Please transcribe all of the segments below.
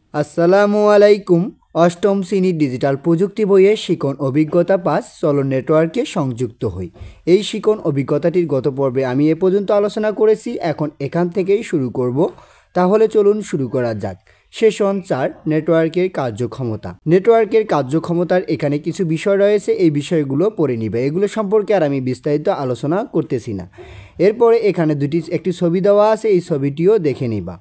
আসসালামু আলাইকুম। অষ্টম শ্রেণীর ডিজিটাল প্রযুক্তি বইয়ে শিখন অভিজ্ঞতা 5 চলো নেটওয়ার্কে সংযুক্ত হই। এই শিখন অভিজ্ঞতাটির গত পর্বে আমি এ পর্যন্ত আলোচনা করেছি, এখন এখান থেকেই শুরু করব। তাহলে চলুন শুরু করা যাক। সেশন 4, নেটওয়ার্কের কার্যক্ষমতা। নেটওয়ার্কের কার্যক্ষমতার এখানে কিছু বিষয় রয়েছে, এই বিষয়গুলো পড়ে নিবে। এগুলো সম্পর্কে আর আমি বিস্তারিত আলোচনা করতেছি না। এরপরে এখানে একটি ছবি দেওয়া আছে, এই ছবিটিও দেখে নিবা।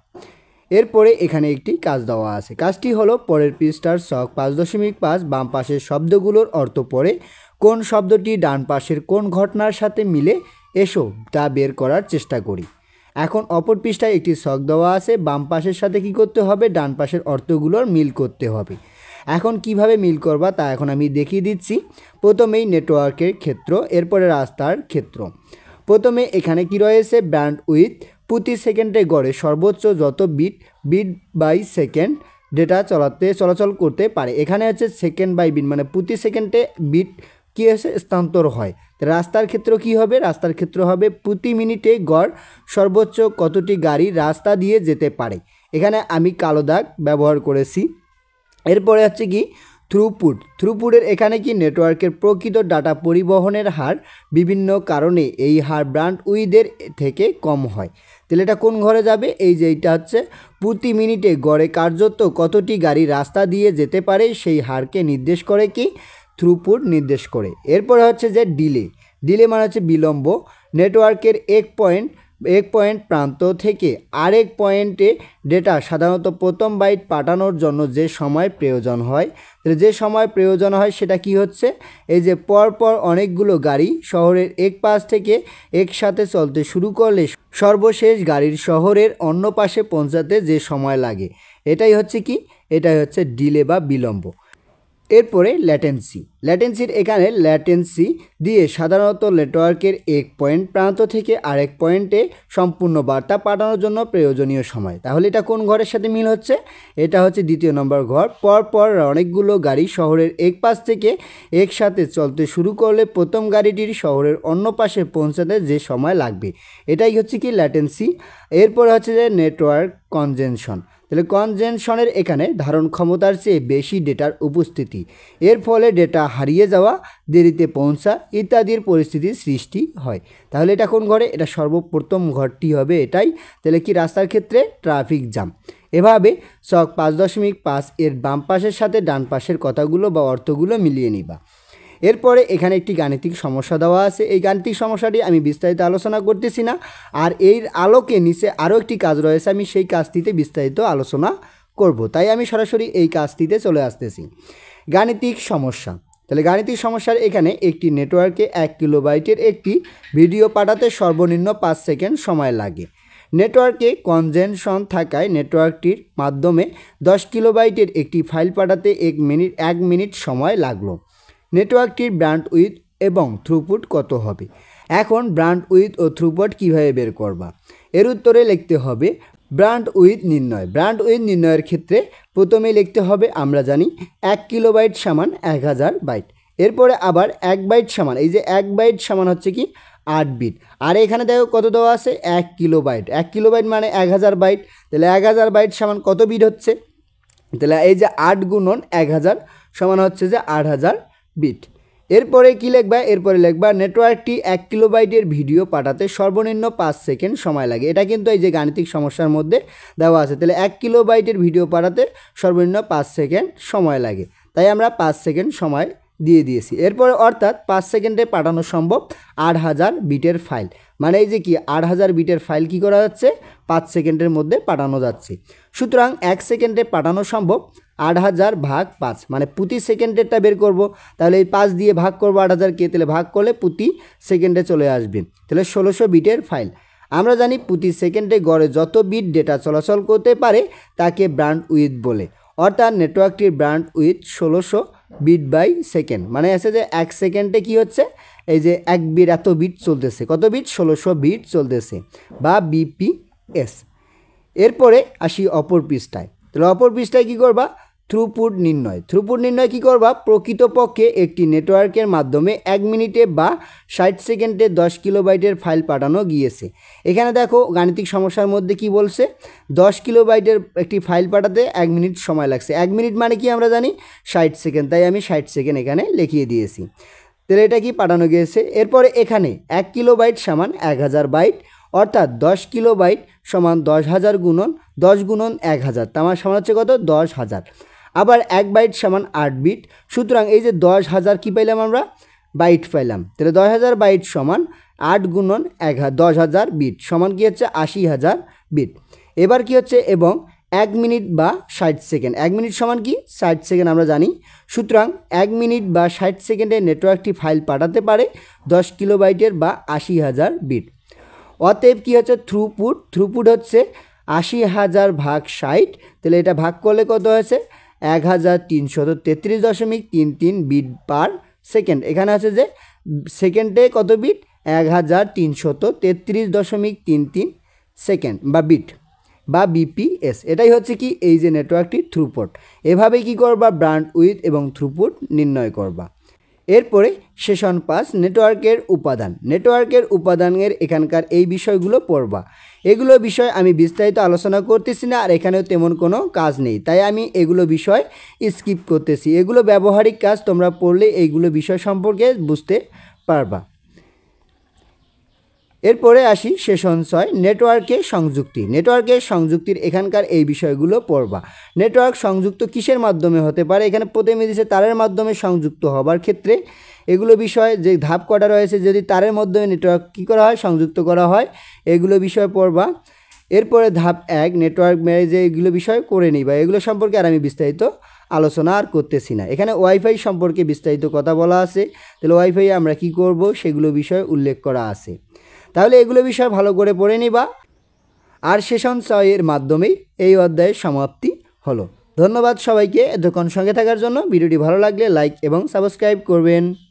এরপরে এখানে একটি কাজ দেওয়া আছে, কাজটি হলো পরের পৃষ্ঠার ছক 5.5 বাম পাশের শব্দগুলোর অর্থ পড়ে কোন শব্দটি ডান পাশের কোন ঘটনার সাথে মিলে এসো তা বের করার চেষ্টা করি। এখন অপর পৃষ্ঠায় একটি ছক দেওয়া আছে, বাম পাশের সাথে কি করতে হবে, ডান পাশের অর্থগুলোর মিল করতে হবে। এখন কিভাবে মিল করবা তা এখন আমি দেখিয়ে দিচ্ছি। প্রথমেই নেটওয়ার্কের ক্ষেত্র, এরপরে রাস্তার ক্ষেত্র। প্রথমে এখানে কি রয়েছে, ব্যান্ডউইথ প্রতি সেকেন্ডে গড়ে সর্বোচ্চ যত বিট বাই সেকেন্ড ডেটা চলাচল করতে পারে। এখানে হচ্ছে সেকেন্ড বাই বিট, মানে প্রতি সেকেন্ডে বিট কী হচ্ছে স্থানান্তর হয়। রাস্তার ক্ষেত্র কি হবে, রাস্তার ক্ষেত্র হবে প্রতি মিনিটে গড় সর্বোচ্চ কতটি গাড়ি রাস্তা দিয়ে যেতে পারে। এখানে আমি কালো দাগ ব্যবহার করেছি। এরপরে হচ্ছে কি থ্রুপুটের এখানে কি নেটওয়ার্কের প্রকৃত ডাটা পরিবহনের হার বিভিন্ন কারণে এই হার ব্যান্ডউইথের থেকে কম হয়। তাহলে এটা কোন ঘরে যাবে, এই যে এইটা হচ্ছে প্রতি মিনিটে গড়ে কার্যত কতটি গাড়ি রাস্তা দিয়ে যেতে পারে সেই হারকে নির্দেশ করে কি থ্রুপুট নির্দেশ করে। এরপরে হচ্ছে যে ডিলে মানে হচ্ছে বিলম্ব। নেটওয়ার্কের এক পয়েন্ট প্রান্ত থেকে আরেক পয়েন্টে ডেটা সাধারণত প্রথম বাইট পাঠানোর জন্য যে সময় প্রয়োজন হয়, তাহলে যে সময় প্রয়োজন হয় সেটা কি হচ্ছে, এই যে পরপর অনেকগুলো গাড়ি শহরের এক পাশ থেকে একসাথে চলতে শুরু করলে সর্বশেষ গাড়ির শহরের অন্য পাশে পৌঁছাতে যে সময় লাগে, এটাই হচ্ছে ডিলে বা বিলম্ব। এরপরে ল্যাটেন্সির এখানে ল্যাটেন্সি দিয়ে সাধারণত নেটওয়ার্কের এক পয়েন্ট প্রান্ত থেকে আরেক পয়েন্টে সম্পূর্ণ বার্তা পাঠানোর জন্য প্রয়োজনীয় সময়। তাহলে এটা কোন ঘরের সাথে মিল হচ্ছে, এটা হচ্ছে দ্বিতীয় নম্বর ঘর। পরপর অনেকগুলো গাড়ি শহরের এক পাশ থেকে একসাথে চলতে শুরু করলে প্রথম গাড়িটির শহরের অন্য পাশে পৌঁছাতে যে সময় লাগবে, এটাই হচ্ছে কি ল্যাটেন্সি। এরপরে হচ্ছে যে নেটওয়ার্ক কনজেনশন। তাহলে কনজেনশনের এখানে ধারণ ক্ষমতার চেয়ে বেশি ডেটার উপস্থিতি, এর ফলে ডেটা হারিয়ে যাওয়া, দেরিতে পৌঁছা ইত্যাদির পরিস্থিতির সৃষ্টি হয়। তাহলে এটা কোন ঘরে, এটা সর্বপ্রথম ঘরটি হবে এটাই। তাহলে কি রাস্তার ক্ষেত্রে ট্রাফিক জ্যাম। এভাবে ছক 5.5 এর বাম পাশের সাথে ডান পাশের কথাগুলো বা অর্থগুলো মিলিয়ে নিবা। এরপরে এখানে একটি গাণিতিক সমস্যা দেওয়া আছে, এই গাণিতিক সমস্যাটি আমি বিস্তারিত আলোচনা করতেছি না, আর এর আলোকে নিচে আরও একটি কাজ রয়েছে, আমি সেই কাজটিতে বিস্তারিত আলোচনা করব, তাই আমি সরাসরি এই কাজটিতে চলে আসতেছি। গাণিতিক সমস্যা। তাহলে গাণিতিক সমস্যার এখানে একটি নেটওয়ার্কে 1 কিলোবাইটের একটি ভিডিও পাঠাতে সর্বনিম্ন 5 সেকেন্ড সময় লাগে। নেটওয়ার্কে কনজেনশন থাকায় নেটওয়ার্কটির মাধ্যমে 10 কিলোবাইটের একটি ফাইল পাঠাতে 1 মিনিট সময় লাগলো। নেটওয়ার্কটির ব্যান্ডউইথ এবং থ্রুপুট কত হবে। এখন ব্যান্ডউইথ ও থ্রুপুট কীভাবে বের করবা, এর উত্তরে লিখতে হবে ব্যান্ডউইথ নির্ণয়ের ক্ষেত্রে প্রথমে লিখতে হবে, আমরা জানি 1 কিলোবাইট সমান 1000 বাইট। এরপরে আবার 1 বাইট সমান, এই যে 1 বাইট সমান হচ্ছে কি 8 বিট। আর এখানে দেখো কত দেওয়া আছে, 1 কিলোবাইট। 1 কিলোবাইট মানে 1000 বাইট। তাহলে 1000 বাইট সমান কত বিট হচ্ছে, তাহলে এই যে 8 গুণন 1000 সমান হচ্ছে যে 8000 বিট। এরপরে কি লিখবা, এরপরে লিখবা নেটওয়ার্কটি 1 কিলোবাইটের ভিডিও পাঠাতে সর্বনিম্ন 5 সেকেন্ড সময় লাগে। এটা কিন্তু এই যে গাণিতিক সমস্যার মধ্যে দেওয়া আছে। তাহলে 1 কিলোবাইটের ভিডিও পাঠাতে সর্বনিম্ন 5 সেকেন্ড সময় লাগে, তাই আমরা 5 সেকেন্ড সময় দিয়ে দিয়েছি। এরপরে অর্থাৎ 5 সেকেন্ডে পাঠানো সম্ভব 8000 বিটের ফাইল, মানে এই যে কি 8000 বিটের ফাইল কি করা যাচ্ছে, 5 সেকেন্ডের মধ্যে পাঠানো যাচ্ছে। সুতরাং 1 সেকেন্ডে পাঠানো সম্ভব 8000 ভাগ 5, মানে প্রতি সেকেন্ডেরটা বের করব। তাহলে এই 5 দিয়ে ভাগ করব 8000কে, তাহলে ভাগ করলে প্রতি সেকেন্ডে চলে আসবে। তাহলে 1600 বিটের ফাইল। আমরা জানি প্রতি সেকেন্ডে গড়ে যত বিট ডেটা চলাচল করতে পারে তাকে ব্যান্ডউইথ বলে। অর্থাৎ নেটওয়ার্কটির ব্যান্ডউইথ 1600 বিট বাই সেকেন্ড, মানে আছে যে 1 সেকেন্ডে কি হচ্ছে, এই যে 1 বিট এত বিট চলতেছে, কত বিট, 1600 বিট চলতেছে বা বিপিএস। এরপরে আসি অপর পৃষ্ঠায়। তাহলে অপর পৃষ্ঠায় কী করবা, থ্রুপুট নির্ণয় কী করবা, প্রকৃতপক্ষে একটি নেটওয়ার্কের মাধ্যমে 1 মিনিটে বা 60 সেকেন্ডে 10 কিলোবাইটের ফাইল পাঠানো গিয়েছে। এখানে দেখো গাণিতিক সমস্যার মধ্যে কি বলছে, 10 কিলোবাইটের একটি ফাইল পাঠাতে 1 মিনিট সময় লাগছে। 1 মিনিট মানে কি আমরা জানি 60 সেকেন্ড, তাই আমি 60 সেকেন্ড এখানে লিখিয়ে দিয়েছি। তাহলে এটা কি পাঠানো গিয়েছে। এরপরে এখানে 1 কিলোবাইট সমান 1000 বাইট, অর্থাৎ 10 কিলোবাইট সমান 10,000 গুণন 10 গুণন 1000, তার সমান হচ্ছে কত, 10,000। আবার 1 বাইট সমান 8 বিট, সুতরাং এই যে 10,000 কী পাইলাম আমরা, বাইট পাইলাম। তাহলে 10,000 বাইট সমান 8 গুণন 10,000 বিট সমান কি হচ্ছে 80,000 বিট। এবার কি হচ্ছে, এবং 1 মিনিট বা 60 সেকেন্ড, 1 মিনিট সমান কি 60 সেকেন্ড আমরা জানি, সুতরাং 1 মিনিট বা 60 সেকেন্ডে নেটওয়ার্কটি ফাইল পাঠাতে পারে 10 কিলোবাইটের বা 80,000 বিট। অতএব কী হচ্ছে, থ্রুপুট হচ্ছে 80,000 ভাগ 60, তাহলে এটা ভাগ করলে কত হয়েছে 1333.33 বিট পার সেকেন্ড। এখানে আছে যে সেকেন্ডে কত বিট, 1333.33 সেকেন্ড বা বিট বা বিপিএস। এটাই হচ্ছে কি এই যে নেটওয়ার্কটি থ্রুপুট। এভাবেই কি করবা, ব্যান্ডউইথ এবং থ্রুপুট নির্ণয় করবা। এরপরে সেশন 5 নেটওয়ার্কের উপাদানের এখানকার এই বিষয়গুলো পড়বা। এগুলো বিষয় আমি বিস্তারিত আলোচনা করতেছি না, আর এখানেও তেমন কোনো কাজ নেই, তাই আমি এগুলো বিষয় স্কিপ করতেছি। এগুলো ব্যবহারিক কাজ, তোমরা পড়লে এইগুলো বিষয় সম্পর্কে বুঝতে পারবা। এরপরে আসি সেশন 6 নেটওয়ার্কের সংযুক্তির এখানকার এই বিষয়গুলো পড়বা। নেটওয়ার্ক সংযুক্ত কিসের মাধ্যমে হতে পারে, এখানে প্রথমে দিয়েছে তারের মাধ্যমে সংযুক্ত হবার ক্ষেত্রে এগুলো বিষয় যে ধাপ কটা রয়েছে, যদি তারের মাধ্যমে নেটওয়ার্ক কী করা হয়, সংযুক্ত করা হয়, এগুলো বিষয় পড়বা। এরপরে ধাপ 1 নেটওয়ার্ক ম্যানেজে এগুলো বিষয় করে নিবা। এগুলো সম্পর্কে আর আমি বিস্তারিত আলোচনা আর করতেছি না। এখানে ওয়াইফাই সম্পর্কে বিস্তারিত কথা বলা আছে, তাহলে ওয়াইফাই আমরা কি করব সেগুলো বিষয় উল্লেখ করা আছে। তাহলে এগুলো বিষয় ভালো করে পড়ে নিবা। আর সেশন 6 এর মাধ্যমেই এই অধ্যায়ের সমাপ্তি হলো। ধন্যবাদ সবাইকে এতক্ষণ সঙ্গে থাকার জন্য। ভিডিওটি ভালো লাগলে লাইক এবং সাবস্ক্রাইব করবেন।